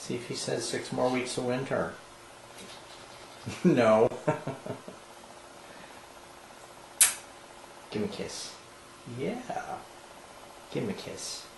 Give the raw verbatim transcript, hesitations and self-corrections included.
See if he says six more weeks of winter. No. Give me a kiss. Yeah. Give me a kiss.